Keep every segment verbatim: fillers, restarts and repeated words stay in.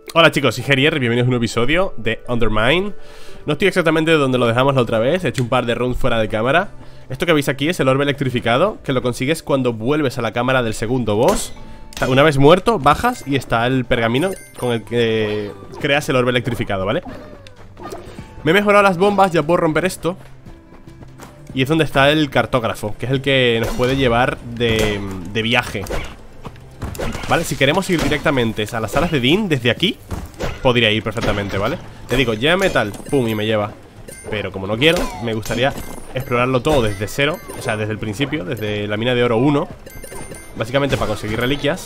Hola chicos, soy Gerier, bienvenidos a un nuevo episodio de Undermine. No estoy exactamente donde lo dejamos la otra vez, he hecho un par de runs fuera de cámara. Esto que veis aquí es el orbe electrificado, que lo consigues cuando vuelves a la cámara del segundo boss. Una vez muerto, bajas y está el pergamino con el que creas el orbe electrificado, ¿vale? Me he mejorado las bombas, ya puedo romper esto. Y es donde está el cartógrafo, que es el que nos puede llevar de, de viaje. Vale, si queremos ir directamente a las salas de Dean desde aquí, podría ir perfectamente, ¿vale? Le digo, ya metal, pum, y me lleva. Pero como no quiero, me gustaría explorarlo todo desde cero. O sea, desde el principio, desde la mina de oro uno. Básicamente para conseguir reliquias.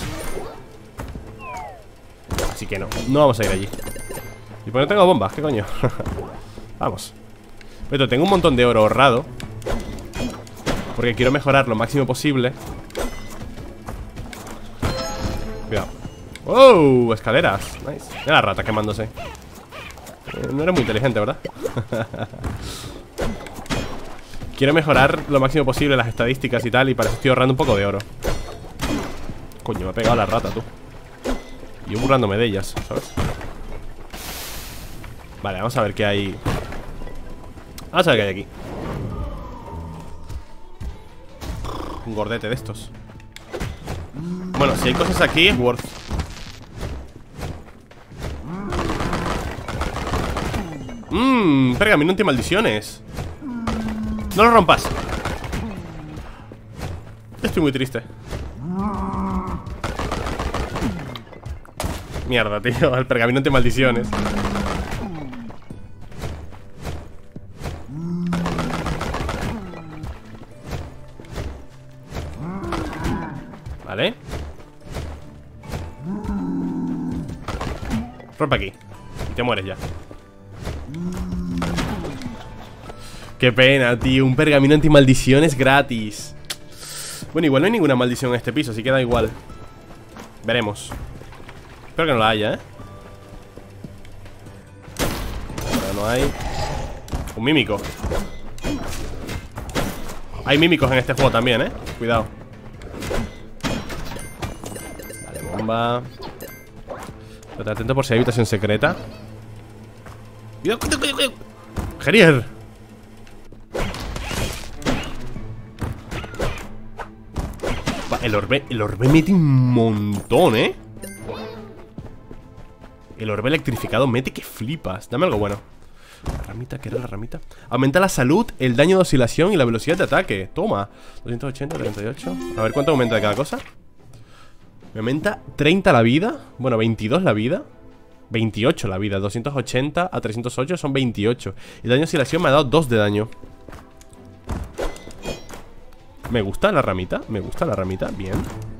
Así que no, no vamos a ir allí. Y pues no tengo bombas, ¿qué coño? Vamos. Pero tengo un montón de oro ahorrado, porque quiero mejorar lo máximo posible. Cuidado. ¡Wow! Escaleras. Nice. Mira la rata quemándose. eh, No eres muy inteligente, ¿verdad? Quiero mejorar lo máximo posible las estadísticas y tal, y para eso estoy ahorrando un poco de oro. Coño, me ha pegado la rata, tú. Y yo burlándome de ellas, ¿sabes? Vale, vamos a ver qué hay. Vamos a ver qué hay aquí. Un gordete de estos. Bueno, si hay cosas aquí, es worth. Mmm, pergamino anti-maldiciones. No lo rompas. Estoy muy triste. Mierda, tío, el pergamino anti-maldiciones. Vale. Rompe aquí y te mueres ya. Qué pena, tío, un pergamino anti-maldiciones gratis. Bueno, igual no hay ninguna maldición en este piso, así que da igual. Veremos. Espero que no la haya, ¿eh? Ahora no hay. Un mímico. Hay mímicos en este juego también, ¿eh? Cuidado. Vale, bomba. Pero atento por si hay habitación secreta. ¡Cuidado, cuidado, cuidado, cuidado! ¡Gerier! El orbe, el orbe mete un montón, ¿eh? El orbe electrificado mete que flipas. Dame algo bueno. La ramita, ¿qué era la ramita? Aumenta la salud, el daño de oscilación y la velocidad de ataque. Toma. doscientos ochenta, treinta y ocho. A ver cuánto aumenta de cada cosa. Me aumenta treinta la vida. Bueno, veintidós la vida. veintiocho la vida. doscientos ochenta a trescientos ocho son veintiocho. Y el daño de oscilación me ha dado dos de daño. Me gusta la ramita. Me gusta la ramita. Bien.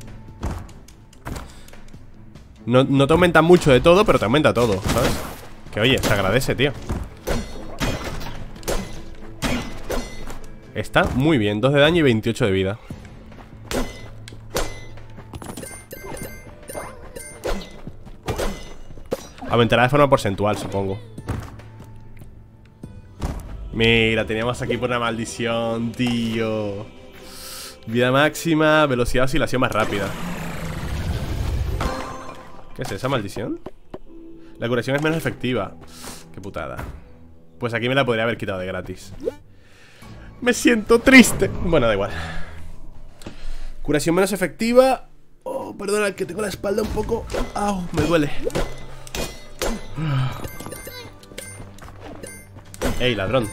No, no te aumenta mucho de todo, pero te aumenta todo, ¿sabes? Que oye, se agradece, tío. Está muy bien, dos de daño y veintiocho de vida. Aumentará de forma porcentual, supongo. Mira, teníamos aquí por una maldición, tío. Vida máxima, velocidad de oscilación más rápida. ¿Qué es esa maldición? La curación es menos efectiva. Qué putada. Pues aquí me la podría haber quitado de gratis. Me siento triste. Bueno, da igual. Curación menos efectiva. Oh, perdona, que tengo la espalda un poco. Au, me duele. Ey, ladrón.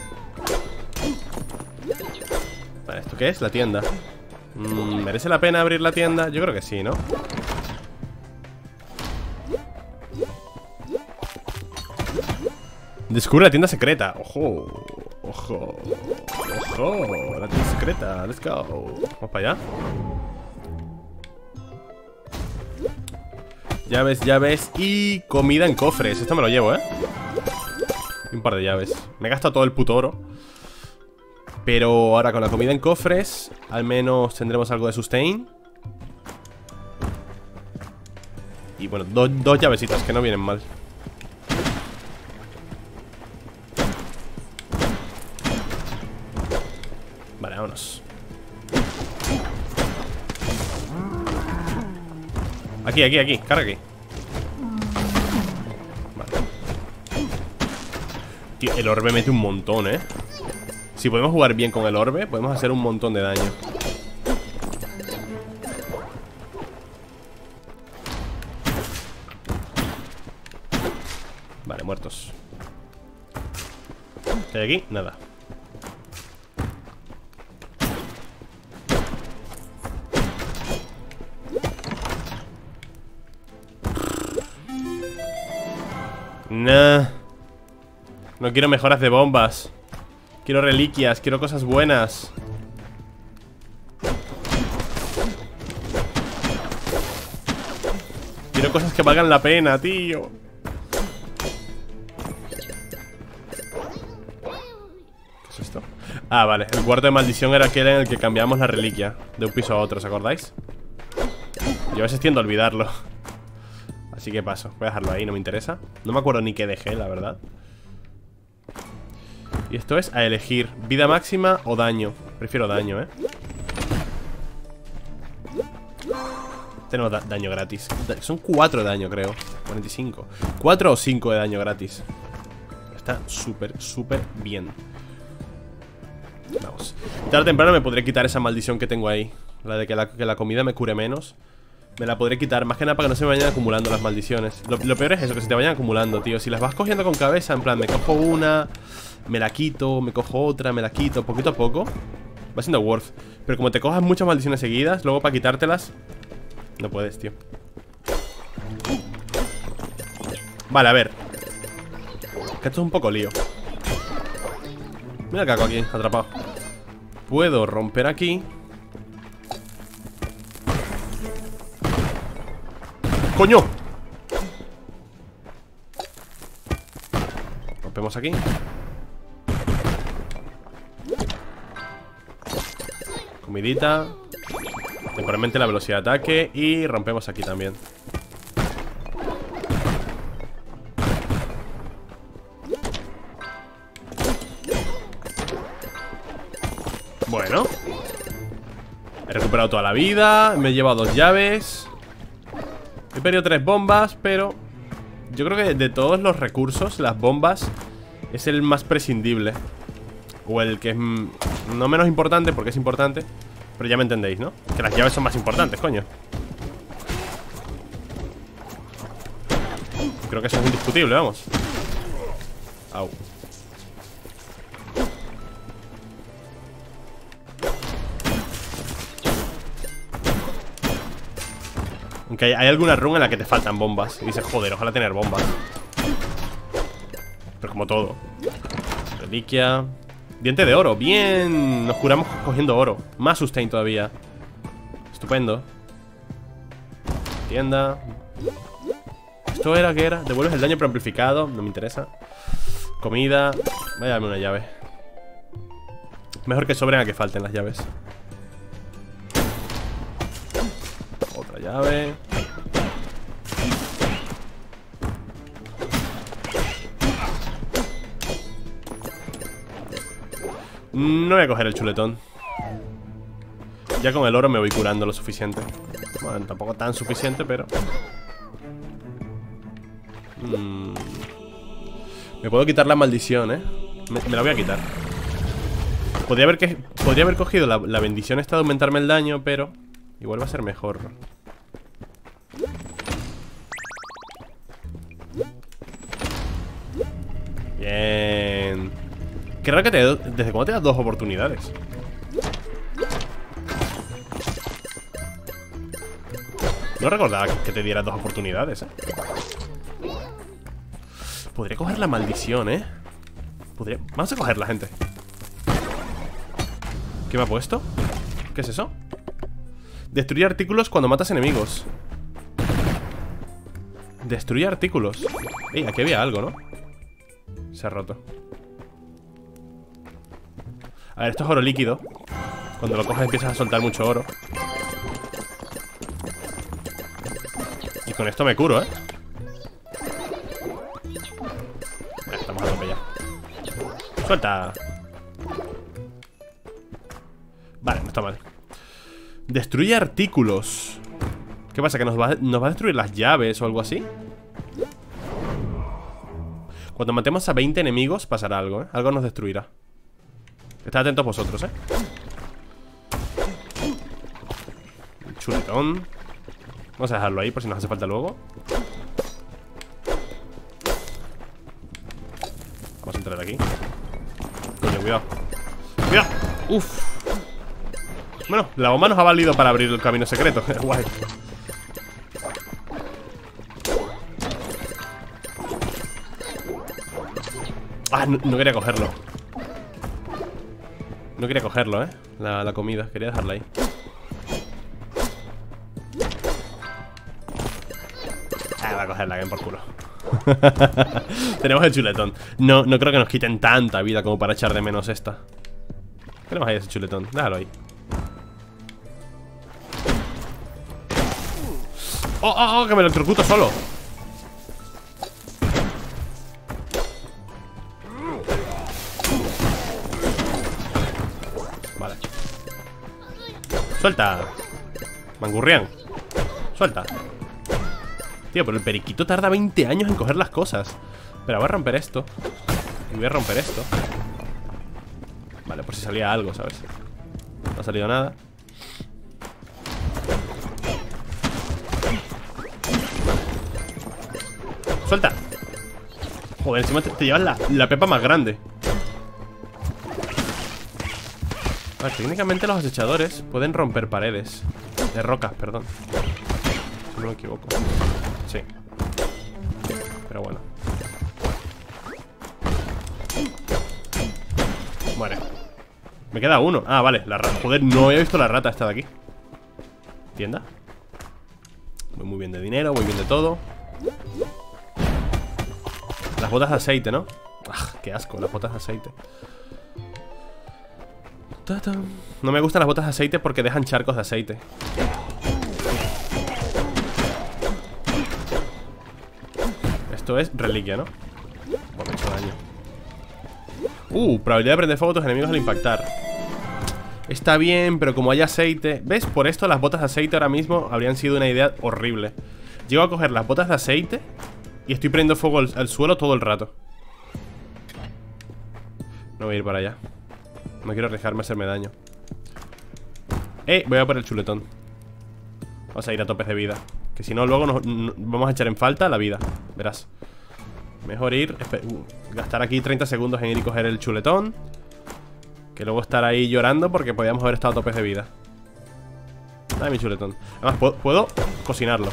Vale, ¿esto qué es? La tienda. mm, ¿Merece la pena abrir la tienda? Yo creo que sí, ¿no? Descubre la tienda secreta. Ojo. Ojo. Ojo. La tienda secreta. Let's go. Vamos para allá. Llaves, llaves y comida en cofres. Esto me lo llevo, ¿eh? Y un par de llaves. Me he gastado todo el puto oro. Pero ahora con la comida en cofres, al menos tendremos algo de sustain. Y bueno, do dos llavecitas que no vienen mal. Vale, vámonos. Aquí, aquí, aquí, carga aquí. Tío, el orbe mete un montón, ¿eh? Si podemos jugar bien con el orbe, podemos hacer un montón de daño. Vale, muertos. ¿Qué hay aquí? Nada. Nah. No quiero mejoras de bombas. Quiero reliquias, quiero cosas buenas. Quiero cosas que valgan la pena, tío. ¿Qué es esto? Ah, vale, el cuarto de maldición era aquel en el que cambiamos la reliquia de un piso a otro, ¿os acordáis? Yo a veces tiendo a olvidarlo. Así que paso, voy a dejarlo ahí, no me interesa. No me acuerdo ni qué dejé, la verdad. Y esto es a elegir vida máxima o daño. Prefiero daño, ¿eh? Tenemos da daño gratis. Son cuatro de daño, creo. cuarenta y cinco. cuatro o cinco de daño gratis. Está súper, súper bien. Vamos. Tarde o temprano me podré quitar esa maldición que tengo ahí. La de que la, que la comida me cure menos. Me la podré quitar, más que nada para que no se me vayan acumulando las maldiciones. Lo, lo peor es eso, que se te vayan acumulando, tío. Si las vas cogiendo con cabeza, en plan, me cojo una, me la quito, me cojo otra, me la quito, poquito a poco, va siendo worth. Pero como te cojas muchas maldiciones seguidas, luego para quitártelas no puedes, tío. Vale, a ver. Que esto es un poco lío. Mira el caco aquí, atrapado. Puedo romper aquí. ¡Coño! Rompemos aquí. Comidita. Temporalmente la velocidad de ataque. Y rompemos aquí también. Bueno. He recuperado toda la vida. Me he llevado dos llaves. He perdido tres bombas, pero yo creo que de todos los recursos, las bombas es el más prescindible. O el que es no menos importante, porque es importante. Pero ya me entendéis, ¿no? Que las llaves son más importantes, coño. Creo que eso es indiscutible, vamos. Au. Aunque hay, hay alguna run en la que te faltan bombas. Y dices, joder, ojalá tener bombas. Pero como todo. Reliquia. Diente de oro, bien. Nos curamos cogiendo oro. Más sustain todavía. Estupendo. Tienda. ¿Esto era qué era? Devuelves el daño pero amplificado. No me interesa. Comida. Voy a darme una llave. Mejor que sobren a que falten las llaves. Otra llave. No voy a coger el chuletón. Ya con el oro me voy curando lo suficiente. Bueno, tampoco tan suficiente, pero mm. Me puedo quitar la maldición, ¿eh? Me, me la voy a quitar. Podría haber, que, podría haber cogido la, la bendición esta de aumentarme el daño, pero igual va a ser mejor. Bien. Qué raro que te... ¿Desde cuándo te das dos oportunidades? No recordaba que te diera dos oportunidades, ¿eh? Podría coger la maldición, ¿eh? Podría... Vamos a cogerla, gente. ¿Qué me ha puesto? ¿Qué es eso? Destruye artículos cuando matas enemigos. Destruye artículos. Ey, aquí había algo, ¿no? Se ha roto. A ver, esto es oro líquido. Cuando lo coges empiezas a soltar mucho oro. Y con esto me curo, ¿eh? Ya, estamos a tope ya. ¡Suelta! Vale, no está mal. Destruye artículos. ¿Qué pasa? ¿Que nos va, nos va a destruir las llaves o algo así? Cuando matemos a veinte enemigos pasará algo, ¿eh? Algo nos destruirá. Estad atentos vosotros, ¿eh? Un chuletón. Vamos a dejarlo ahí por si nos hace falta luego. Vamos a entrar aquí. Coño, cuidado. ¡Cuidado! ¡Uf! Bueno, la bomba nos ha valido para abrir el camino secreto. Guay. Ah, no, no quería cogerlo. No quería cogerlo, eh la, la comida, quería dejarla ahí. Ah, va a cogerla, que por culo. Tenemos el chuletón. No, no creo que nos quiten tanta vida como para echar de menos esta. Tenemos ahí ese chuletón, déjalo ahí. ¡Oh, oh, oh! Que me electrocuto solo. Vale. Suelta. Mangurrián. Suelta. Tío, pero el periquito tarda veinte años en coger las cosas. Pero voy a romper esto. Y voy a romper esto. Vale, por si salía algo, ¿sabes? No ha salido nada. Suelta. Joder, encima te, te llevas la, la pepa más grande. A ver, técnicamente los acechadores pueden romper paredes. De rocas, perdón. Si no me equivoco. Sí. Pero bueno. Muere. Me queda uno. Ah, vale, la rata. Joder, no había visto la rata esta de aquí. ¿Tienda? Voy muy bien de dinero, voy bien de todo. Las botas de aceite, ¿no? Ah, qué asco, las botas de aceite. No me gustan las botas de aceite porque dejan charcos de aceite. Esto es reliquia, ¿no? Bueno, me he hecho daño. Uh, probabilidad de prender fuego a tus enemigos al impactar. Está bien, pero como hay aceite... ¿Ves? Por esto las botas de aceite ahora mismo habrían sido una idea horrible. Llego a coger las botas de aceite y estoy prendiendo fuego al, al suelo todo el rato. No voy a ir para allá. No quiero arriesgarme a hacerme daño. Eh, voy a por el chuletón. Vamos a ir a topes de vida. Que si no luego nos, nos vamos a echar en falta la vida. Verás. Mejor ir, uh, gastar aquí treinta segundos en ir y coger el chuletón, que luego estar ahí llorando porque podíamos haber estado a topes de vida. Dame mi chuletón. Además, puedo, puedo cocinarlo.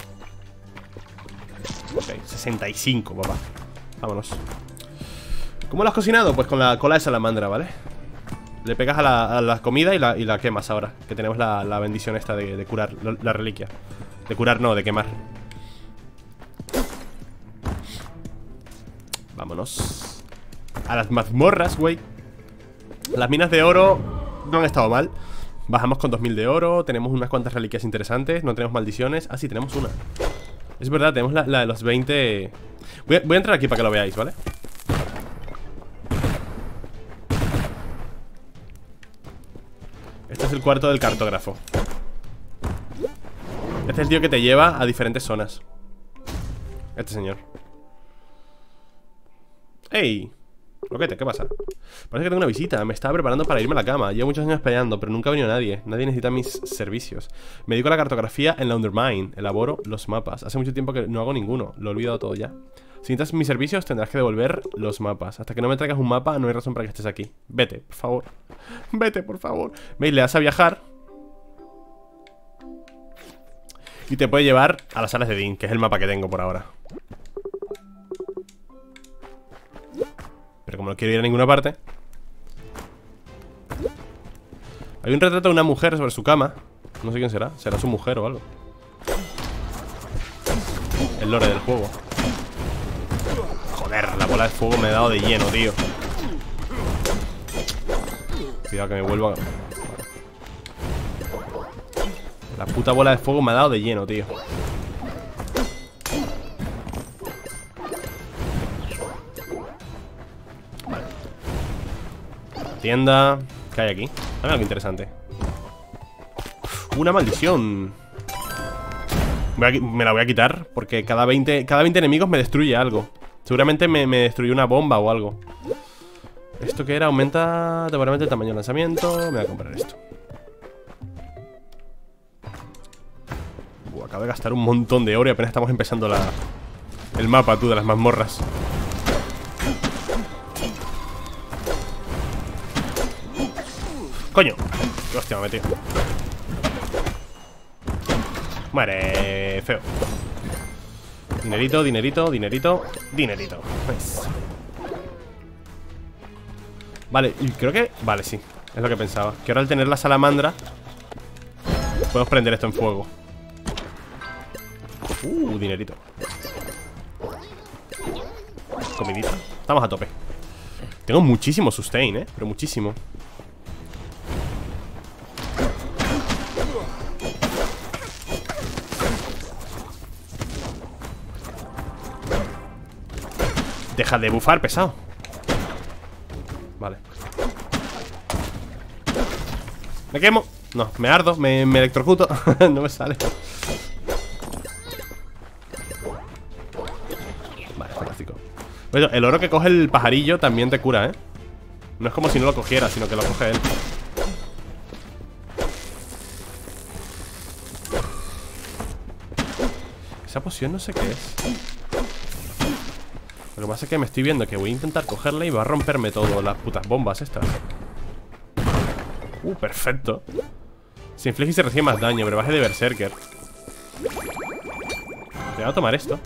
Ok, sesenta y cinco, papá. Vámonos. ¿Cómo lo has cocinado? Pues con la cola de salamandra, ¿vale? Le pegas a la, a la comida y la, y la quemas ahora. Que tenemos la, la bendición esta de, de curar, la, la reliquia. De curar no, de quemar. Vámonos a las mazmorras, güey. Las minas de oro no han estado mal. Bajamos con dos mil de oro. Tenemos unas cuantas reliquias interesantes. No tenemos maldiciones. Ah, sí, tenemos una. Es verdad, tenemos la, la de los veinte. Voy a, voy a entrar aquí para que lo veáis, ¿vale? Este es el cuarto del cartógrafo. Este es el tío que te lleva a diferentes zonas. Este señor. ¡Ey! Loquete, ¿qué pasa? Parece que tengo una visita. Me estaba preparando para irme a la cama. Llevo muchos años esperando, pero nunca ha venido nadie. Nadie necesita mis servicios. Me dedico a la cartografía en la Undermine. Elaboro los mapas. Hace mucho tiempo que no hago ninguno. Lo he olvidado todo ya. Si necesitas mis servicios, tendrás que devolver los mapas. Hasta que no me traigas un mapa, no hay razón para que estés aquí. Vete, por favor. Vete, por favor. ¿Veis? Le das a viajar y te puede llevar a las salas de Dean, que es el mapa que tengo por ahora. Pero como no quiero ir a ninguna parte. Hay un retrato de una mujer sobre su cama. No sé quién será, será su mujer o algo. El lore del juego. Joder, la bola de fuego me ha dado de lleno, tío. Cuidado que me vuelvo a... La puta bola de fuego me ha dado de lleno, tío. Vale. Tienda. ¿Qué hay aquí? Dame algo interesante. Una maldición. Voy a, me la voy a quitar porque cada veinte, cada veinte enemigos me destruye algo. Seguramente me, me destruyó una bomba o algo. ¿Esto que era? Aumenta temporalmente el tamaño del lanzamiento. Me voy a comprar esto. Uh, acabo de gastar un montón de oro y apenas estamos empezando la, el mapa, tú, de las mazmorras. ¡Coño! ¡Qué hostia me ha metido! Muere, feo. Dinerito, dinerito, dinerito, dinerito. Nice. Vale, y creo que... Vale, sí, es lo que pensaba. Que ahora al tener la salamandra podemos prender esto en fuego. Uh, dinerito. Comidita. Estamos a tope. Tengo muchísimo sustain, eh, pero muchísimo. Deja de bufar, pesado. Vale. Me quemo. No, me ardo, me, me electrocuto. No me sale. Vale, fantástico. Bueno, el oro que coge el pajarillo también te cura, ¿eh? No es como si no lo cogiera, sino que lo coge él. Esa poción no sé qué es. Lo que pasa es que me estoy viendo que voy a intentar cogerla y va a romperme todo las putas bombas estas. Uh, perfecto. Se inflige y se recibe más daño, pero baje de berserker. Voy a tomar esto.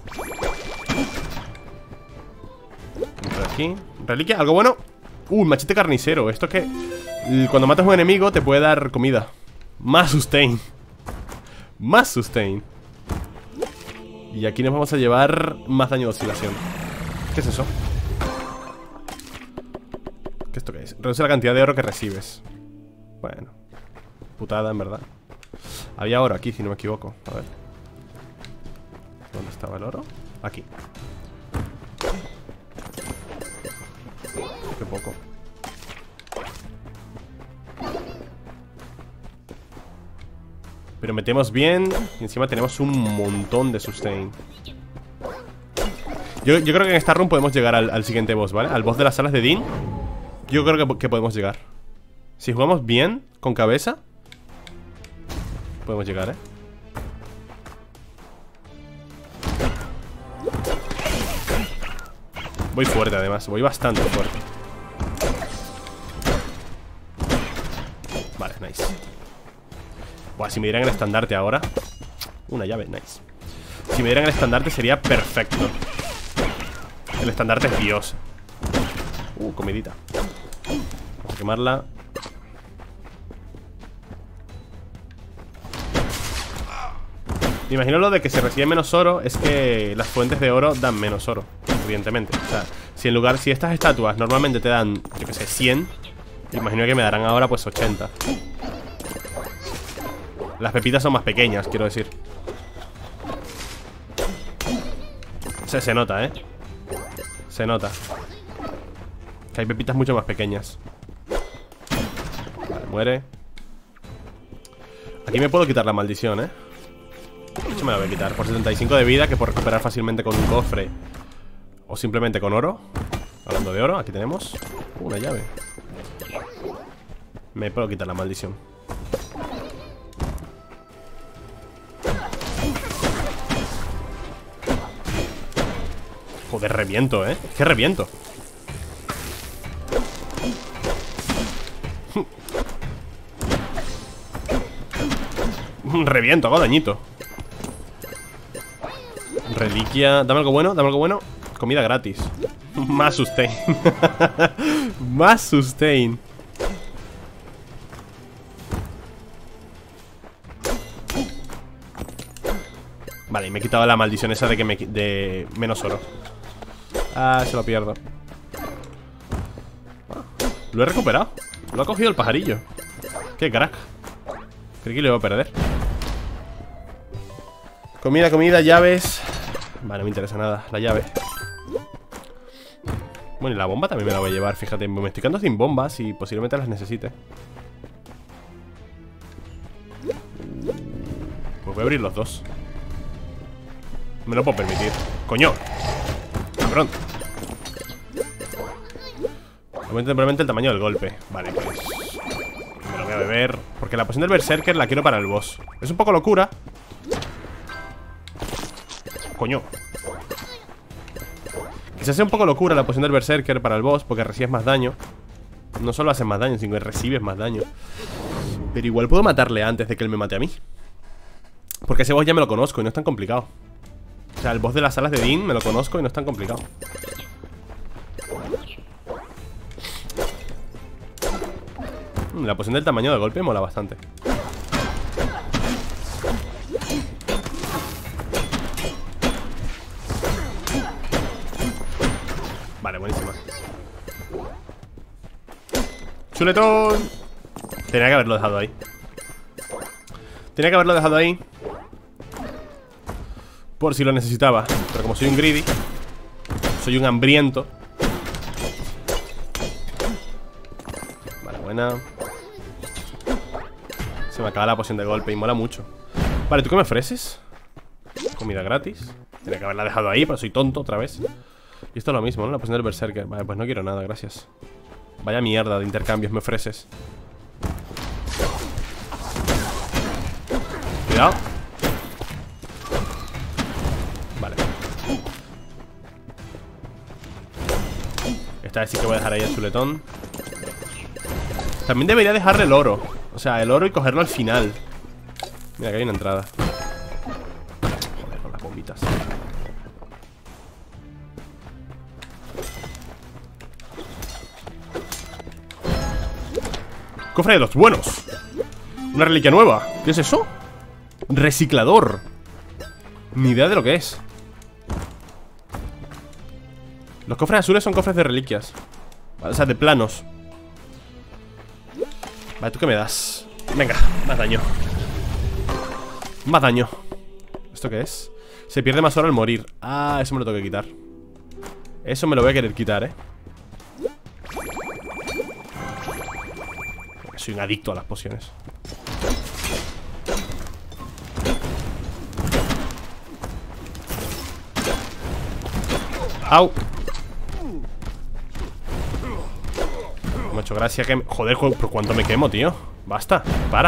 Por aquí. Reliquia, algo bueno. Uh, un machete carnicero. Esto es que cuando matas a un enemigo te puede dar comida. Más sustain. Más sustain. Y aquí nos vamos a llevar más daño de oscilación. ¿Qué es eso? ¿Qué esto qué es? Reduce la cantidad de oro que recibes. Bueno, putada en verdad. Había oro aquí, si no me equivoco. A ver. ¿Dónde estaba el oro? Aquí. Qué poco. Pero metemos bien. Y encima tenemos un montón de sustain. Yo, yo creo que en esta run podemos llegar al, al siguiente boss, ¿vale? Al boss de las salas de Dean. Yo creo que, que podemos llegar. Si jugamos bien, con cabeza, podemos llegar, ¿eh? Voy fuerte además, voy bastante fuerte. Vale, nice. Buah, si me dieran el estandarte ahora. Una llave, nice. Si me dieran el estandarte sería perfecto. El estandarte es Dios. Uh, comidita. Vamos a quemarla. Me imagino lo de que se recibe menos oro es que las fuentes de oro dan menos oro, evidentemente. O sea, si en lugar, si estas estatuas normalmente te dan, yo que sé, cien, imagino que me darán ahora pues ochenta. Las pepitas son más pequeñas, quiero decir. Se, se nota, ¿eh? Se nota que hay pepitas mucho más pequeñas. Vale, muere. Aquí me puedo quitar la maldición, ¿eh? De hecho me la voy a quitar por setenta y cinco de vida, que por recuperar fácilmente con un cofre o simplemente con oro. Hablando de oro, aquí tenemos una llave. Me puedo quitar la maldición. Joder, reviento, ¿eh? Es que reviento. Reviento, hago dañito. Reliquia. Dame algo bueno, dame algo bueno. Comida gratis. Más sustain. Más sustain. Vale, y me he quitado la maldición esa de que me de menos oro. Ah, se lo pierdo. Lo he recuperado. Lo ha cogido el pajarillo. Qué crack. Creí que lo iba a perder. Comida, comida, llaves. Vale, no me interesa nada, la llave. Bueno, y la bomba también me la voy a llevar. Fíjate, me estoy quedando sin bombas y posiblemente las necesite. Pues voy a abrir los dos. Me lo puedo permitir. ¡Coño! ¡Cabrón! Aumenta temporalmente el tamaño del golpe. Vale, pues me lo voy a beber, porque la poción del Berserker la quiero para el boss. Es un poco locura. Coño. Quizás sea un poco locura la poción del Berserker para el boss, porque recibes más daño. No solo haces más daño, sino que recibes más daño. Pero igual puedo matarle antes de que él me mate a mí, porque ese boss ya me lo conozco y no es tan complicado. O sea, el boss de las alas de Dean me lo conozco y no es tan complicado. La poción del tamaño del golpe mola bastante. Vale, buenísima. ¡Chuletón! Tenía que haberlo dejado ahí. Tenía que haberlo dejado ahí por si lo necesitaba. Pero como soy un greedy, soy un hambriento. Vale, buena. Se me acaba la poción de golpe y mola mucho. Vale, ¿tú qué me ofreces? Comida gratis. Tenía que haberla dejado ahí, pero soy tonto otra vez. Y esto es lo mismo, ¿no? La poción del Berserker. Vale, pues no quiero nada, gracias. Vaya mierda de intercambios me ofreces. Cuidado. Vale. Esta vez sí que voy a dejar ahí el chuletón. También debería dejarle el oro. O sea, el oro y cogerlo al final. Mira, que hay una entrada. Joder, con las bombitas. Cofre de los buenos. Una reliquia nueva. ¿Qué es eso? Reciclador. Ni idea de lo que es. Los cofres azules son cofres de reliquias. O sea, de planos. Vale, ¿tú qué me das? Venga, más daño. Más daño. ¿Esto qué es? Se pierde más oro al morir. Ah, eso me lo tengo que quitar. Eso me lo voy a querer quitar, eh. Soy un adicto a las pociones. ¡Au! Me ha hecho gracia que... Joder, ¿por cuánto me quemo, tío? Basta, para.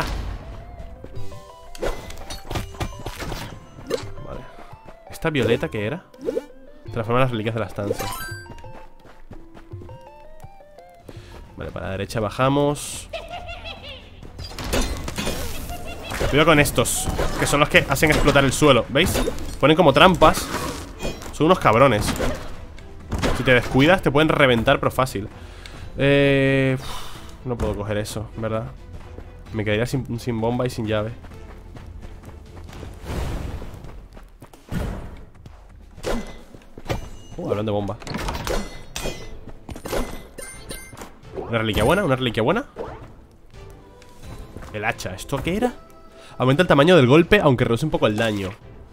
Vale. ¿Esta violeta qué era? Transforma las reliquias de la estancia. Vale, para la derecha bajamos. Cuidado con estos, que son los que hacen explotar el suelo. ¿Veis? Ponen como trampas. Son unos cabrones. Si te descuidas te pueden reventar, pero fácil. Eh... No puedo coger eso, ¿verdad? Me quedaría sin, sin bomba y sin llave. Uh, hablando de bomba. ¿Una reliquia buena? ¿Una reliquia buena? El hacha, ¿esto qué era? Aumenta el tamaño del golpe, aunque reduce un poco el daño.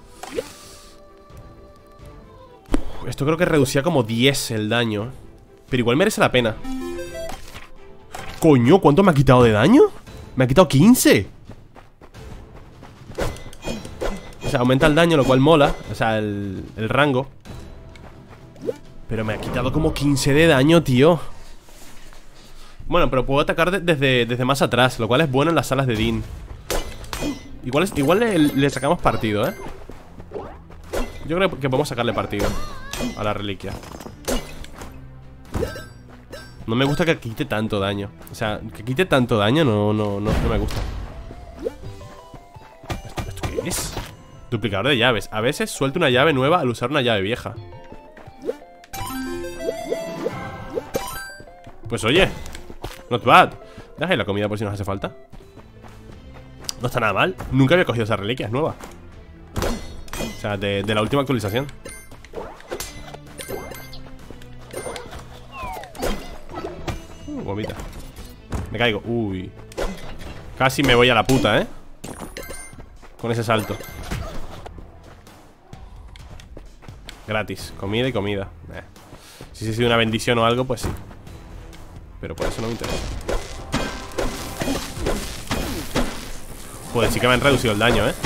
Esto creo que reducía como diez el daño. Pero igual merece la pena. Coño, ¿cuánto me ha quitado de daño? Me ha quitado quince. O sea, aumenta el daño, lo cual mola. O sea, el, el rango. Pero me ha quitado como quince de daño, tío. Bueno, pero puedo atacar de, desde, desde más atrás, lo cual es bueno en las salas de Dean. Igual, es, igual le, le sacamos partido, ¿eh? Yo creo que podemos sacarle partido a la reliquia. No me gusta que quite tanto daño. O sea, que quite tanto daño no, no, no, no me gusta. ¿Esto, ¿Esto qué es? Duplicador de llaves. A veces suelta una llave nueva al usar una llave vieja. Pues oye, not bad. Deja ahí la comida por si nos hace falta. No está nada mal. Nunca había cogido esa reliquia, es nueva. O sea, de, de la última actualización. Uh, bombita. Me caigo, uy. Casi me voy a la puta, ¿eh? Con ese salto. Gratis, comida y comida. eh. Si se ha sido una bendición o algo, pues sí. Pero por eso no me interesa. Joder, sí que me han reducido el daño, ¿eh?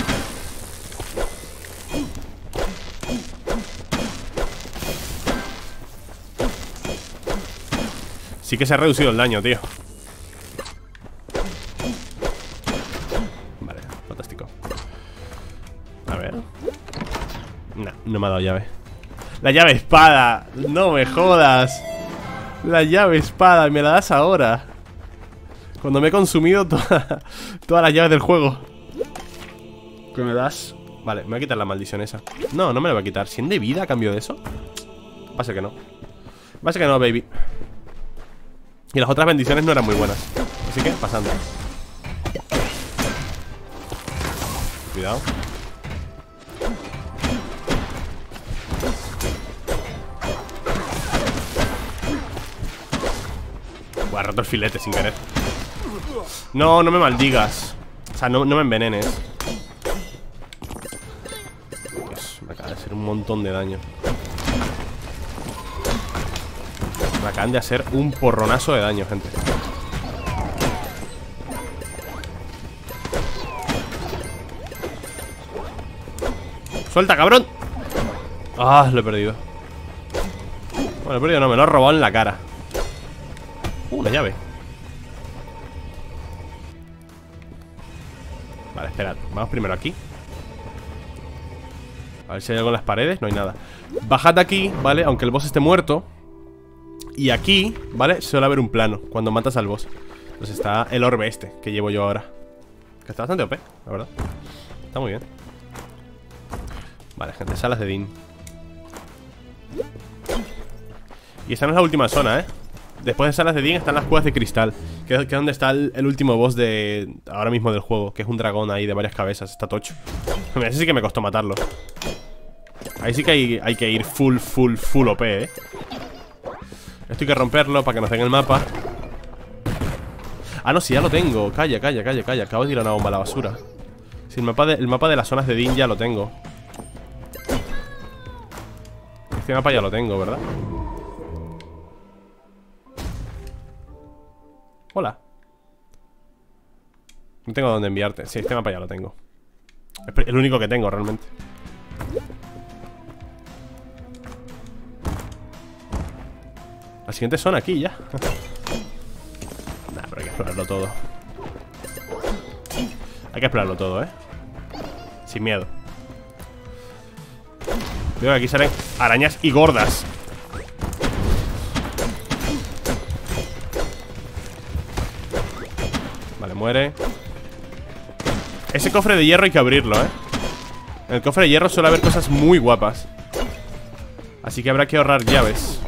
Sí que se ha reducido el daño, tío. Vale, fantástico. A ver. No, no me ha dado llave. La llave espada. No me jodas. La llave espada, me la das ahora. Cuando me he consumido toda, todas las llaves del juego. ¿Qué me das? Vale, me voy a quitar la maldición esa. No, no me la voy a quitar. ¿cien de vida a cambio de eso? Va a ser que no. Va a ser que no, baby. Y las otras bendiciones no eran muy buenas. Así que, pasando. Cuidado. Buah, he roto el filete sin querer. No, no me maldigas. O sea, no, no me envenenes. Dios, me acaba de hacer un montón de daño. Me acaban de hacer un porronazo de daño, gente. ¡Suelta, cabrón! Ah, lo he perdido. Bueno, lo he perdido, no, me lo he robado en la cara. Uh, una llave. Vale, esperad, vamos primero aquí. A ver si hay algo en las paredes, no hay nada. Bajad aquí, ¿vale? Aunque el boss esté muerto. Y aquí, ¿vale? Suele haber un plano cuando matas al boss. Pues está el orbe este que llevo yo ahora. Que está bastante O P, la verdad. Está muy bien. Vale, gente, salas de Dean. Y esta no es la última zona, ¿eh? Después de salas de Dean están las cuevas de cristal, que es donde está el, el último boss de ahora mismo del juego, que es un dragón ahí de varias cabezas. Está tocho. Mira, ese sí que me costó matarlo. Ahí sí que hay, hay que ir full, full, full O P, ¿eh? Esto hay que romperlo para que nos den el mapa. Ah, no, sí, ya lo tengo. Calla, calla, calla, calla. Acabo de tirar una bomba a la basura. Sí, el mapa de, el mapa de las zonas de Dean ya lo tengo. Este mapa ya lo tengo, ¿verdad? Hola. No tengo dónde enviarte. Sí, este mapa ya lo tengo. Es el único que tengo, realmente. La siguiente zona aquí ya. Nah, pero hay que explorarlo todo. Hay que explorarlo todo, ¿eh? Sin miedo. Veo que aquí salen arañas y gordas. Vale, muere. Ese cofre de hierro hay que abrirlo, ¿eh? En el cofre de hierro suele haber cosas muy guapas. Así que habrá que ahorrar llaves.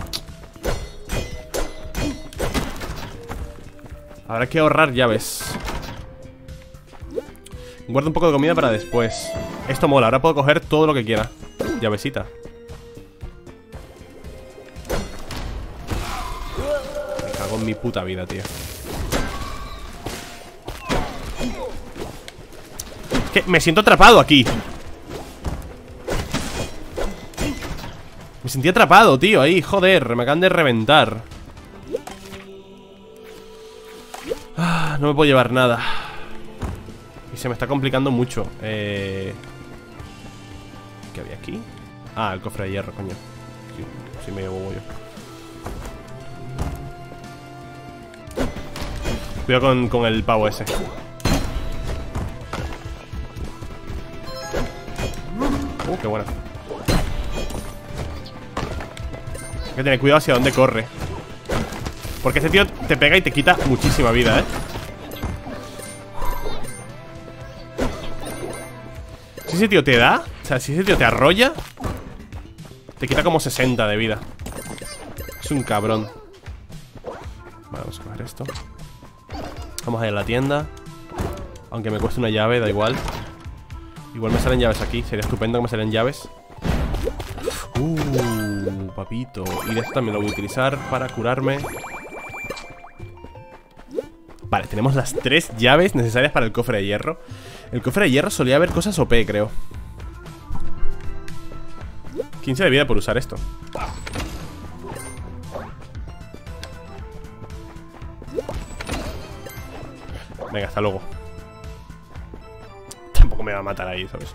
Habrá que ahorrar llaves. Guardo un poco de comida para después. Esto mola, ahora puedo coger todo lo que quiera. Llavecita. Me cago en mi puta vida, tío. Es que me siento atrapado aquí. Me sentí atrapado, tío, ahí, joder. Me acaban de reventar. Ah, no me puedo llevar nada. Y se me está complicando mucho. Eh... ¿Qué había aquí? Ah, el cofre de hierro, coño. Sí, sí me llevo yo. Cuidado con, con el pavo ese. Uh, qué buena. Hay que tener cuidado hacia dónde corre. Porque ese tío te pega y te quita muchísima vida, ¿eh? Si ese tío te da, o sea, si ese tío te arrolla, te quita como sesenta de vida. Es un cabrón. Vale, vamos a coger esto. Vamos a ir a la tienda. Aunque me cueste una llave, da igual. Igual me salen llaves aquí. Sería estupendo que me salen llaves. Uh, papito. Y de esto también lo voy a utilizar para curarme. Vale, tenemos las tres llaves necesarias para el cofre de hierro. El cofre de hierro solía haber cosas O P, creo. quince de vida por usar esto. Venga, hasta luego. Tampoco me va a matar ahí, ¿sabes?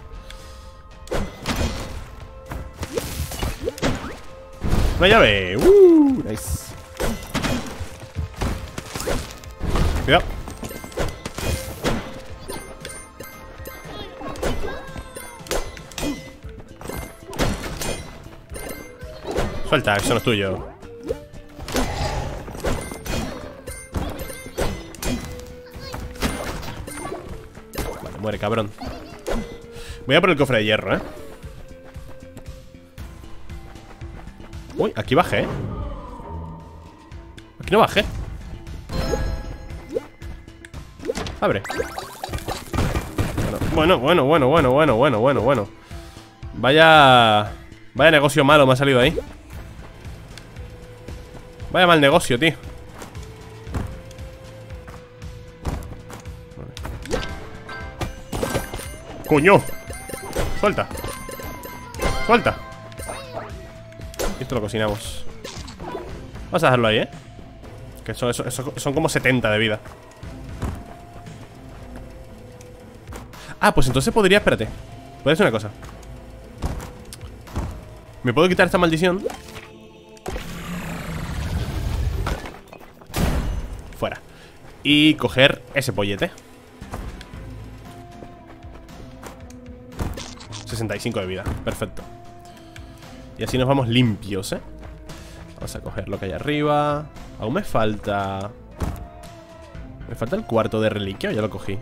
Una llave. Uh, nice. Cuidado. Suelta, eso no es tuyo. Vale, muere, cabrón. Voy a por el cofre de hierro, eh. Uy, aquí bajé, eh. Aquí no bajé. Abre. Bueno, bueno, bueno, bueno, bueno, bueno, bueno, bueno. Vaya... Vaya negocio malo me ha salido ahí. Vaya mal negocio, tío. ¡Coño! Suelta. Suelta. Y esto lo cocinamos. Vamos a dejarlo ahí, ¿eh? Que son, eso, eso, son como setenta de vida. Ah, pues entonces podría... Espérate. Voy a hacer una cosa. ¿Me puedo quitar esta maldición? Fuera. Y coger ese pollete. sesenta y cinco de vida, perfecto. Y así nos vamos limpios, ¿eh? Vamos a coger lo que hay arriba. Aún me falta... Me falta el cuarto de reliquia, o ya lo cogí.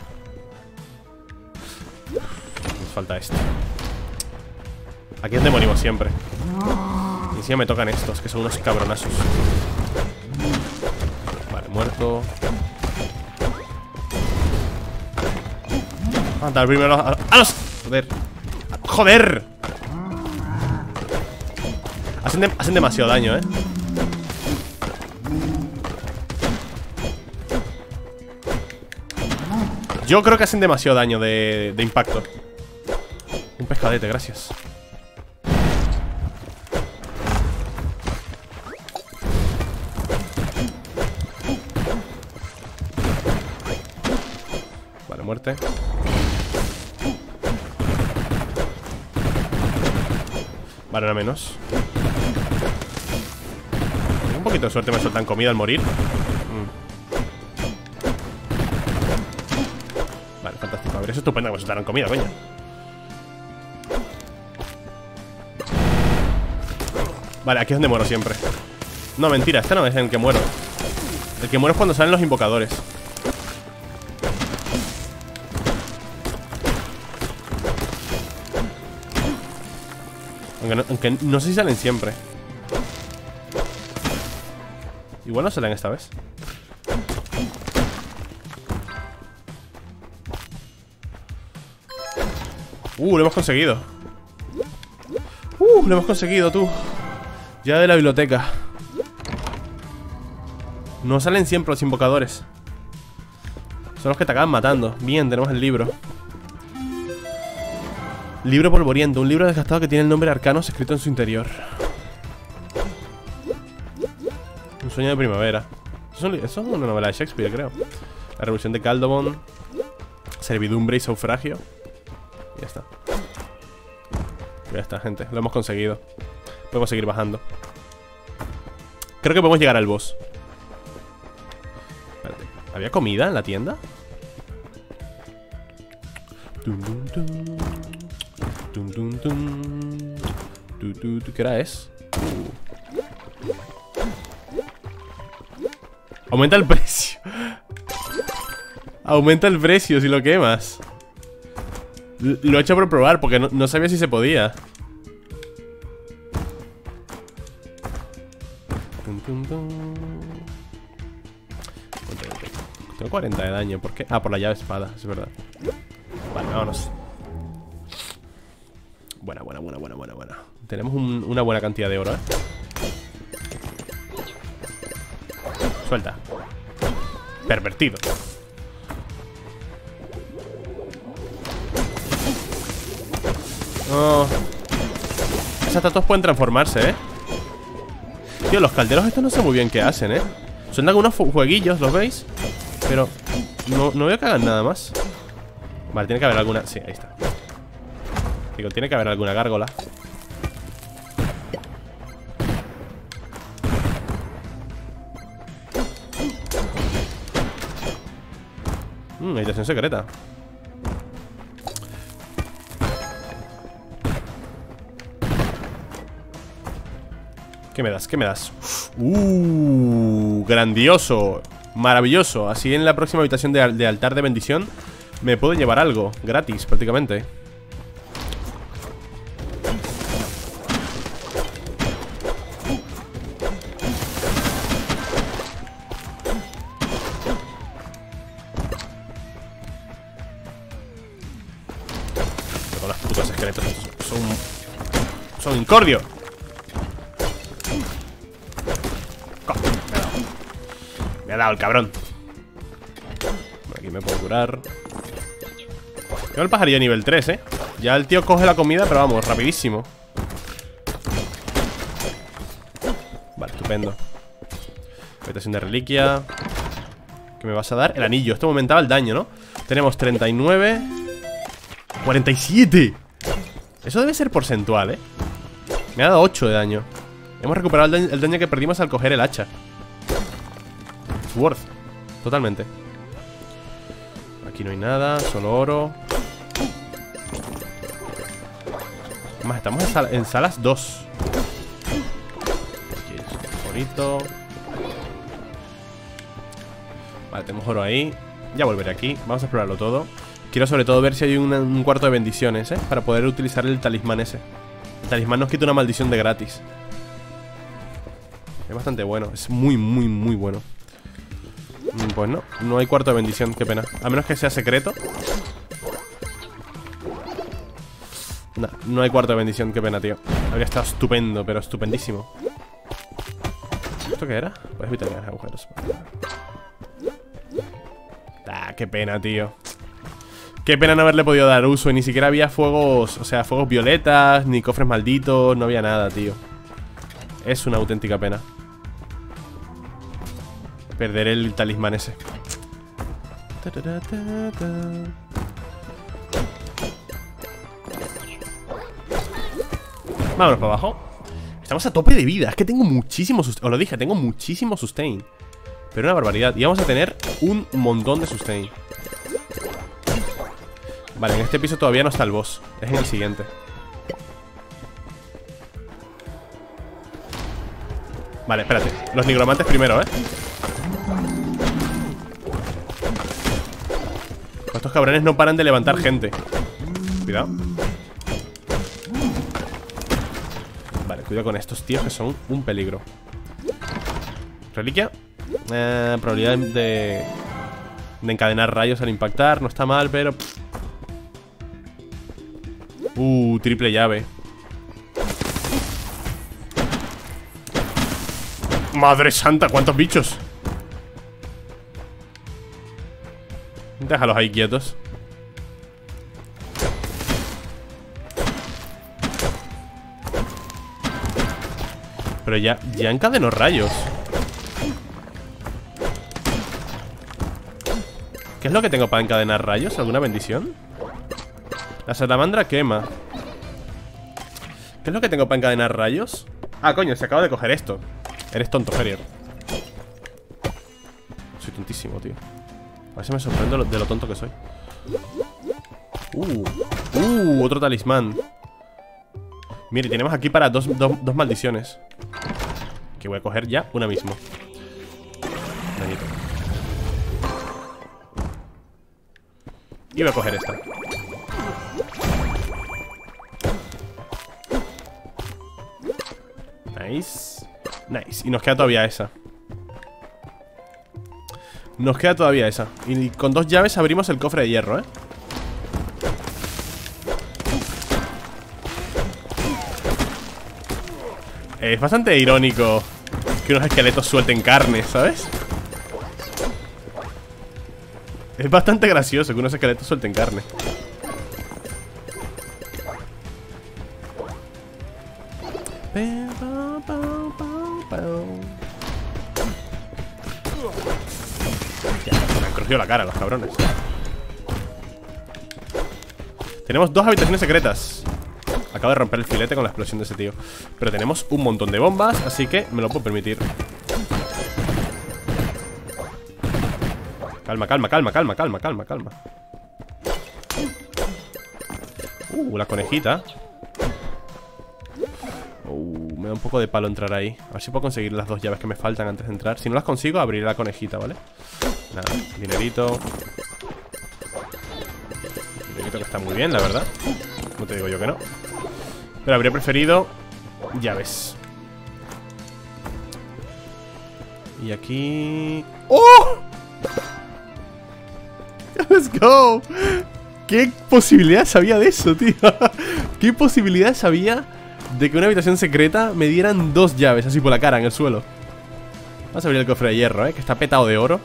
Nos falta este. Aquí es donde morimos siempre. Y encima me tocan estos, que son unos cabronazos. Vale, muerto. Vamos a dar primero a, a los... Joder. ¡Joder! Hacen, de, hacen demasiado daño, ¿eh? Yo creo que hacen demasiado daño de, de impacto. Un pescadete, gracias. Vale, muerte. Vale, una menos. Con un poquito de suerte me sueltan comida al morir. mm. Vale, fantástico. A ver, es estupendo que me sueltaran comida, coño. Vale, aquí es donde muero siempre. No, mentira, este no es en el que muero. El que muero es cuando salen los invocadores. Aunque no, aunque no sé si salen siempre. Igual no salen esta vez. Uh, lo hemos conseguido. Uh, lo hemos conseguido, tú. Ya de la biblioteca. No salen siempre los invocadores. Son los que te acaban matando. Bien, tenemos el libro. Libro polvoriento, un libro desgastado que tiene el nombre Arcanos escrito en su interior. Un sueño de primavera. Eso es una novela de Shakespeare, creo. La revolución de Caldobón. Servidumbre y sufragio. Y ya está. Ya está, gente, lo hemos conseguido. Podemos seguir bajando. Creo que podemos llegar al boss. Espérate, ¿había comida en la tienda? Tum, tum, tum. Tum, tum, tum. Tu, tu, tu. ¿Qué hora es? Uh. Aumenta el precio. Aumenta el precio si lo quemas. L Lo he hecho por probar porque no, no sabía si se podía. Tum, tum, tum. Tengo cuarenta de daño, ¿por qué? Ah, por la llave espada, es verdad. Vale, vámonos. Buena, buena, buena, buena, buena, buena. Tenemos un, una buena cantidad de oro, ¿eh? Suelta. Pervertido. Oh. Esas estatuas pueden transformarse, ¿eh? Tío, los calderos estos no sé muy bien qué hacen, ¿eh? Son algunos jueguillos, ¿los veis? Pero no, no veo que hagan nada más. Vale, tiene que haber alguna... Sí, ahí está. Digo, tiene que haber alguna gárgola. Mmm, habitación secreta. ¿Qué me das? ¿Qué me das? Uh, grandioso. Maravilloso. Así en la próxima habitación de, de altar de bendición me puedo llevar algo gratis prácticamente. Con las putas esqueletos son, son incordio. Me ha dado el cabrón. Aquí me puedo curar. Tengo el pajarillo nivel tres, eh. Ya el tío coge la comida, pero vamos, rapidísimo. Vale, estupendo. Habitación de reliquia. ¿Qué me vas a dar? El anillo, esto me aumentaba el daño, ¿no? Tenemos treinta y nueve, cuarenta y siete. Eso debe ser porcentual, eh. Me ha dado ocho de daño. Hemos recuperado el daño, el daño que perdimos al coger el hacha. Worth, totalmente. Aquí no hay nada, solo oro. Más, estamos en, sal en salas dos. Aquí es bonito. Vale, tenemos oro ahí. Ya volveré aquí, vamos a explorarlo todo. Quiero sobre todo ver si hay una, un cuarto de bendiciones, ¿eh? Para poder utilizar el talismán ese. El talismán nos quita una maldición de gratis. Es bastante bueno, es muy, muy, muy bueno. Pues no, no hay cuarto de bendición, qué pena. A menos que sea secreto. No, no hay cuarto de bendición, qué pena, tío. Habría estado estupendo, pero estupendísimo. ¿Esto qué era? Puedes evitar agujeros. Ah, qué pena, tío. Qué pena no haberle podido dar uso. Y ni siquiera había fuegos, o sea, fuegos violetas, ni cofres malditos. No había nada, tío. Es una auténtica pena perder el talismán ese. Vámonos para abajo. Estamos a tope de vida. Es que tengo muchísimo sustain. Os lo dije, tengo muchísimo sustain. Pero una barbaridad. Y vamos a tener un montón de sustain. Vale, en este piso todavía no está el boss. Es en el siguiente. Vale, espérate. Los nigromantes primero, ¿eh? Estos cabrones no paran de levantar gente. Cuidado. Vale, cuidado con estos tíos que son un peligro. Reliquia. eh, Probabilidad de De encadenar rayos al impactar. No está mal, pero Uh, triple llave. Madre santa, ¿cuántos bichos? Déjalos ahí quietos. Pero ya, ya encadenó rayos. ¿Qué es lo que tengo para encadenar rayos? ¿Alguna bendición? La salamandra quema. ¿Qué es lo que tengo para encadenar rayos? Ah, coño, se acaba de coger esto. Eres tonto, Ferrier. Soy tontísimo, tío. A ver si me sorprendo de lo tonto que soy. Uh, uh, otro talismán. Mire, tenemos aquí para dos, dos, dos maldiciones. Que voy a coger ya una mismo. Dañito. Y voy a coger esta. Nice. Nice. Y nos queda todavía esa. Nos queda todavía esa. Y con dos llaves abrimos el cofre de hierro, ¿eh? Es bastante irónico que unos esqueletos suelten carne, ¿sabes? Es bastante gracioso que unos esqueletos suelten carne. Ya, me han crujido la cara los cabrones. Tenemos dos habitaciones secretas. Acabo de romper el filete con la explosión de ese tío. Pero tenemos un montón de bombas, así que me lo puedo permitir. Calma, calma, calma, calma, calma, calma, calma. Uh, la conejita. Uh, me da un poco de palo entrar ahí. A ver si puedo conseguir las dos llaves que me faltan antes de entrar. Si no las consigo, abriré la conejita, ¿vale? Nada, dinerito. Dinerito que está muy bien, la verdad. No te digo yo que no. Pero habría preferido llaves. Y aquí... ¡Oh! ¡Let's go! ¿Qué posibilidades había de eso, tío? ¿Qué posibilidades había de que una habitación secreta me dieran dos llaves así por la cara, en el suelo? Vamos a abrir el cofre de hierro, ¿eh? Que está petado de oro.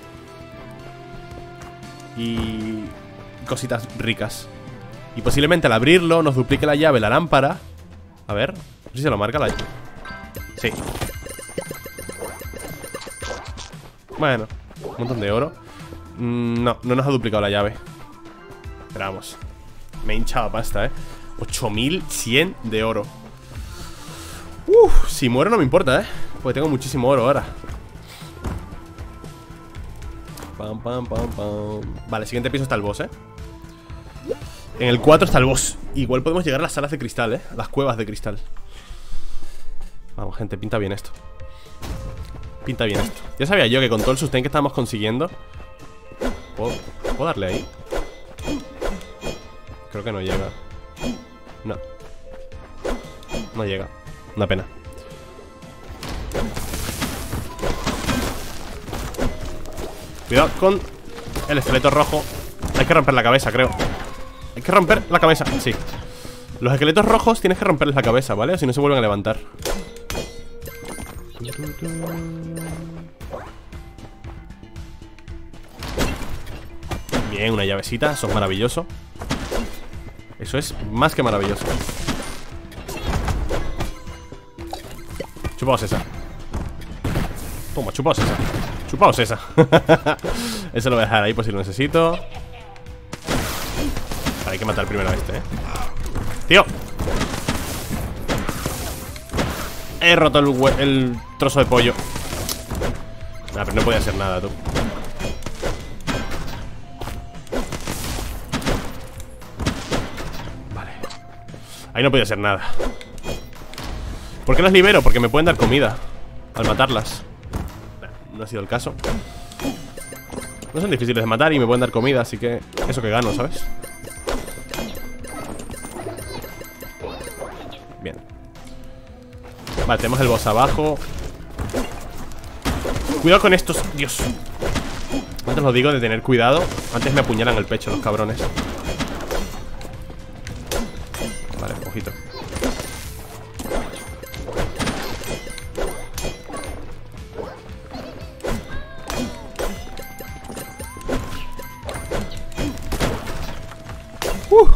Y... cositas ricas. Y posiblemente al abrirlo nos duplique la llave, la lámpara. A ver, no sé si se lo marca la... Sí. Bueno, un montón de oro. mm, No, no nos ha duplicado la llave. Pero vamos, me he hinchado pasta, eh ocho mil cien de oro. Uff, si muero no me importa, eh porque tengo muchísimo oro ahora. Pam, pam, pam, pam. Vale, siguiente piso está el boss, eh En el cuatro está el boss. Igual podemos llegar a las salas de cristal, eh a las cuevas de cristal. Vamos, gente, pinta bien esto. Pinta bien esto. Ya sabía yo que con todo el sustain que estábamos consiguiendo. ¿Puedo, ¿puedo darle ahí? Creo que no llega. No. No llega. Una pena. Cuidado con el esqueleto rojo. Hay que romper la cabeza, creo. Hay que romper la cabeza, sí. Los esqueletos rojos tienes que romperles la cabeza, ¿vale? O si no se vuelven a levantar. Bien, una llavecita, eso es maravilloso. Eso es más que maravilloso. Chupaos esa. Toma, chupaos esa. Chupaos esa. Eso lo voy a dejar ahí por si lo necesito. Vale, hay que matar primero a este, eh tío. He roto el, el trozo de pollo. Nah, pero no podía hacer nada, tú. Vale. Ahí no podía hacer nada. ¿Por qué las libero? Porque me pueden dar comida al matarlas. No ha sido el caso. No son difíciles de matar y me pueden dar comida, así que eso que gano, ¿sabes? Bien. Vale, tenemos el boss abajo. Cuidado con estos, Dios. Antes lo digo de tener cuidado. Antes me apuñalan el pecho los cabrones. Vale, ojito. Uh.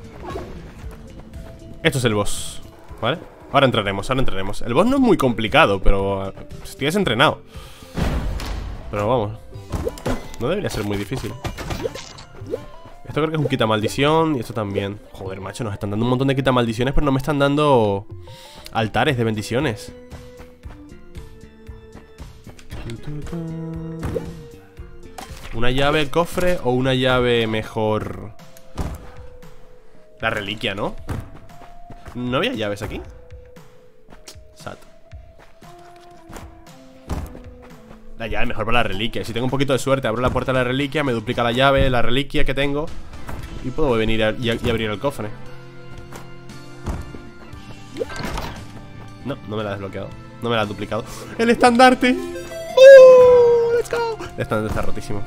Esto es el boss, ¿vale? Ahora entraremos, ahora entraremos. El boss no es muy complicado, pero estoy desentrenado. Pero vamos, no debería ser muy difícil. Esto creo que es un quita maldición. Y esto también. Joder, macho, nos están dando un montón de quita maldiciones, pero no me están dando altares de bendiciones. ¿Una llave el cofre o una llave mejor? La reliquia, ¿no? ¿No había llaves aquí? Sat. La llave mejor para la reliquia. Si tengo un poquito de suerte, abro la puerta de la reliquia, me duplica la llave, la reliquia que tengo, y puedo venir a, y, a, y abrir el cofre. No, no me la ha desbloqueado. No me la ha duplicado. ¡El estandarte! ¡Uh! ¡Let's go! El estandarte está rotísimo.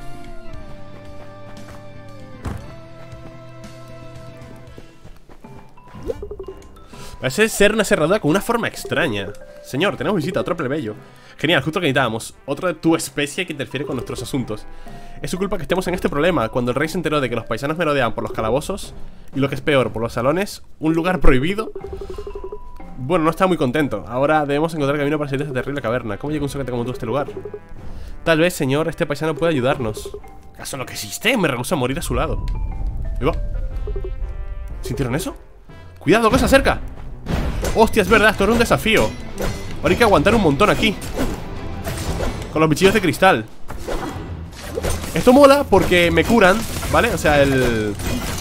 Parece ser una cerradura con una forma extraña. Señor, tenemos visita, otro plebeyo. Genial, justo lo que necesitábamos. Otro de tu especie que interfiere con nuestros asuntos. Es su culpa que estemos en este problema. Cuando el rey se enteró de que los paisanos merodeaban por los calabozos, y lo que es peor, por los salones, un lugar prohibido, bueno, no estaba muy contento. Ahora debemos encontrar el camino para salir de esta terrible caverna. ¿Cómo llega un secreto como tú a este lugar? Tal vez, señor, este paisano puede ayudarnos. ¿Acaso lo que existe? Me rehúso a morir a su lado. Ahí va. ¿Sintieron eso? ¡Cuidado, que se acerca! Hostia, es verdad, esto era un desafío. Ahora hay que aguantar un montón aquí con los bichillos de cristal. Esto mola porque me curan, ¿vale? O sea, el...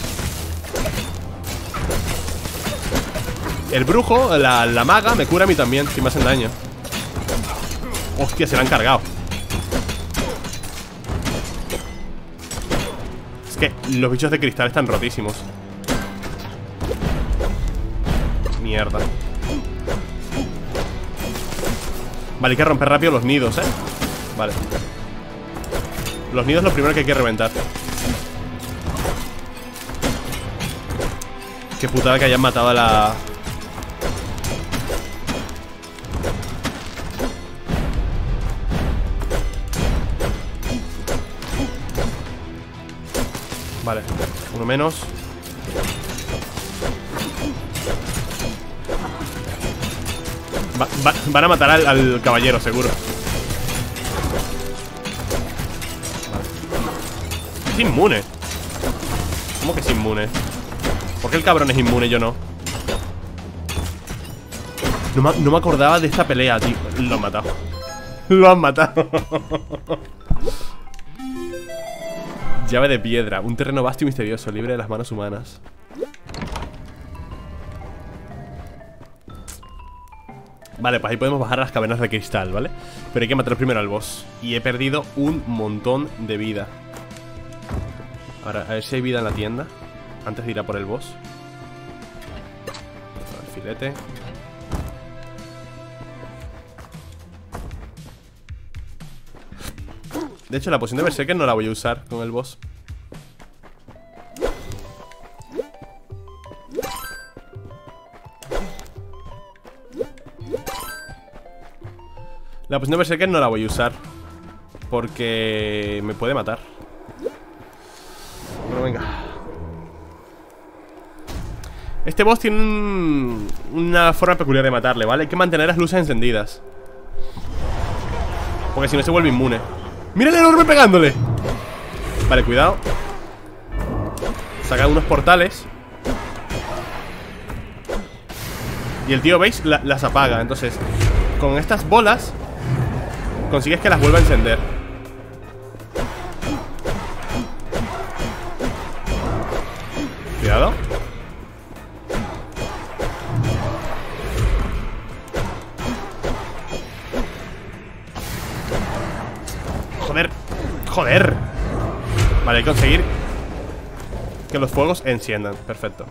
El brujo, la, la maga, me cura a mí también, si me hacen daño. Hostia, se la han cargado. Es que los bichos de cristal están rotísimos. Mierda. Vale, hay que romper rápido los nidos, ¿eh? Vale. Los nidos es lo primero que hay que reventar. Qué putada que hayan matado a la... Vale, uno menos. va, va, Van a matar al, al caballero, seguro. Vale. Es inmune. ¿Cómo que es inmune? ¿Por qué el cabrón es inmune y yo no? No me, no me acordaba de esta pelea, tío. Lo han matado. Lo han matado. Llave de piedra, un terreno vasto y misterioso, libre de las manos humanas. Vale, pues ahí podemos bajar a las cavernas de cristal, ¿vale? Pero hay que matar primero al boss. Y he perdido un montón de vida. Ahora, a ver si hay vida en la tienda antes de ir a por el boss. Alfilete. De hecho, la poción de Berserker no la voy a usar con el boss. La poción de Berserker no la voy a usar porque me puede matar. Bueno, venga. Este boss tiene un, una forma peculiar de matarle, ¿vale? Hay que mantener las luces encendidas, porque si no se vuelve inmune. ¡Mira el enorme pegándole! Vale, cuidado. Saca unos portales. Y el tío, ¿veis? La, las apaga. Entonces, con estas bolas consigues que las vuelva a encender. Cuidado. Joder, joder. Vale, hay que conseguir que los fuegos enciendan. Perfecto.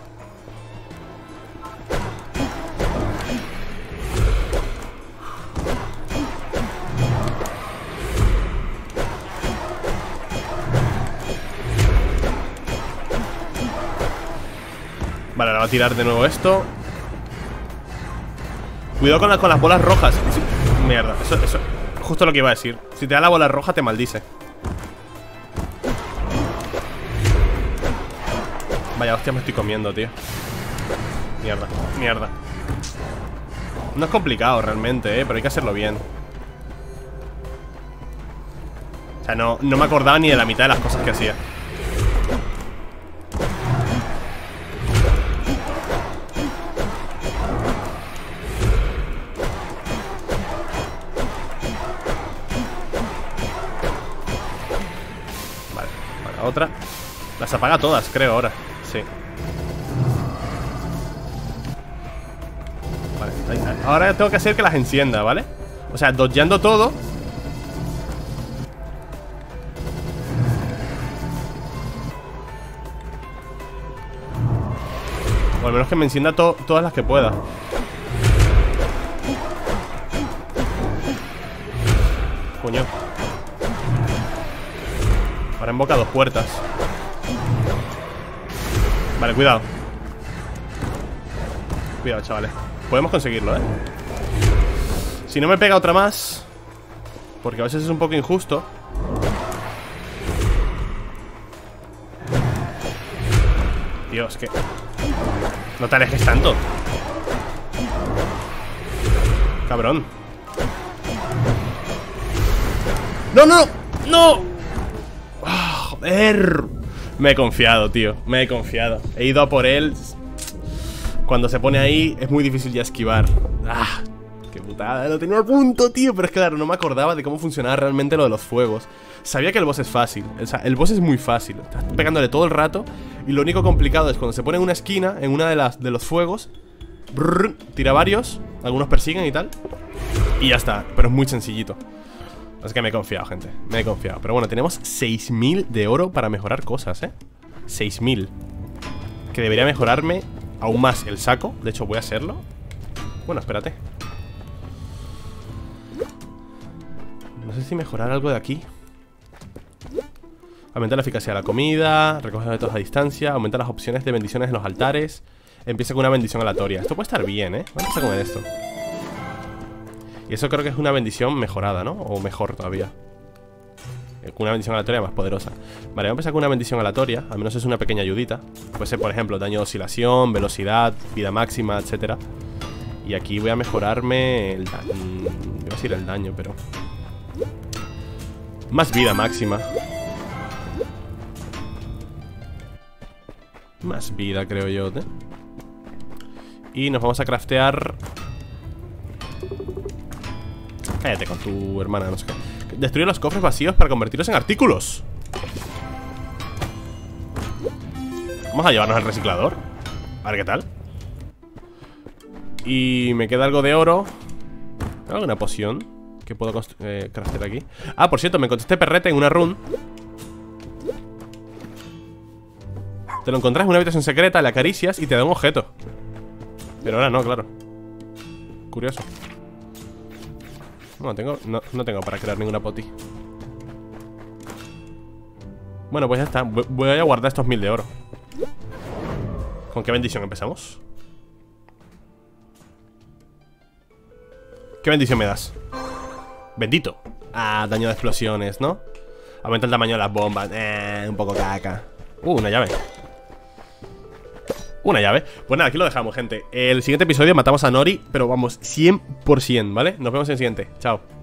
Vale, ahora va a tirar de nuevo esto. Cuidado con, la, con las bolas rojas. Mierda, eso, eso justo lo que iba a decir. Si te da la bola roja te maldice. Vaya hostia, me estoy comiendo, tío. Mierda, mierda. No es complicado realmente, eh, pero hay que hacerlo bien. O sea, no, no me acordaba ni de la mitad de las cosas que hacía. Otra. Las apaga todas, creo, ahora. Sí. Vale, ahí, ahí. Ahora tengo que hacer que las encienda, ¿vale? O sea, dodgeando todo. O al menos que me encienda to todas las que pueda. Coño. Ahora invoca dos puertas. Vale, cuidado. Cuidado, chavales. Podemos conseguirlo, ¿eh? Si no me pega otra más, porque a veces es un poco injusto. Dios, que... No te alejes tanto, cabrón. ¡No, no! ¡No! Joder. Me he confiado, tío. Me he confiado. He ido a por él. Cuando se pone ahí es muy difícil ya esquivar. Ah, qué putada, lo tenía a punto, tío. Pero es que claro, no me acordaba de cómo funcionaba realmente lo de los fuegos. Sabía que el boss es fácil, o sea, el boss es muy fácil. Estás pegándole todo el rato. Y lo único complicado es cuando se pone en una esquina, en una de las de los fuegos, brrr, tira varios, algunos persiguen y tal, y ya está, pero es muy sencillito. Es que me he confiado, gente, me he confiado. Pero bueno, tenemos seis mil de oro para mejorar cosas, ¿eh? seis mil. Que debería mejorarme aún más el saco. De hecho, voy a hacerlo. Bueno, espérate. No sé si mejorar algo de aquí. Aumenta la eficacia de la comida, recoge objetos a distancia, aumenta las opciones de bendiciones en los altares. Empieza con una bendición aleatoria. Esto puede estar bien, ¿eh? Vamos a comer esto. Y eso creo que es una bendición mejorada, ¿no? O mejor todavía. Una bendición aleatoria más poderosa. Vale, voy a empezar con una bendición aleatoria. Al menos es una pequeña ayudita. Puede ser, por ejemplo, daño de oscilación, velocidad, vida máxima, etcétera. Y aquí voy a mejorarme el daño. Voy a decir el daño, pero... más vida máxima. Más vida, creo yo, ¿eh? Y nos vamos a craftear... Cállate con tu hermana, no sé qué. Destruir los cofres vacíos para convertirlos en artículos. Vamos a llevarnos al reciclador. A ver qué tal. Y me queda algo de oro. ¿Tengo alguna poción que puedo eh, craftear aquí? Ah, por cierto, me encontré este perrete en una run. Te lo encontrás en una habitación secreta, le acaricias y te da un objeto. Pero ahora no, claro. Curioso. No tengo, no, no tengo para crear ninguna poti. Bueno, pues ya está. Voy a guardar estos mil de oro. ¿Con qué bendición empezamos? ¿Qué bendición me das? Bendito. Ah, daño de explosiones, ¿no? Aumenta el tamaño de las bombas. Eh, un poco caca. Uh, una llave. Una llave. Pues nada, aquí lo dejamos, gente. El siguiente episodio matamos a Nori, pero vamos, cien por cien, ¿vale? Nos vemos en el siguiente. Chao.